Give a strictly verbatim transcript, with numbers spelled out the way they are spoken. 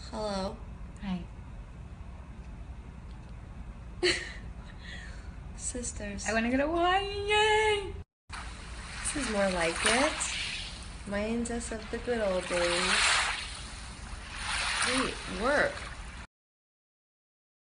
Hello. Hi. Sisters. I want to go to Hawaii. This is more like it. Reminds us of the good old days. Wait, work.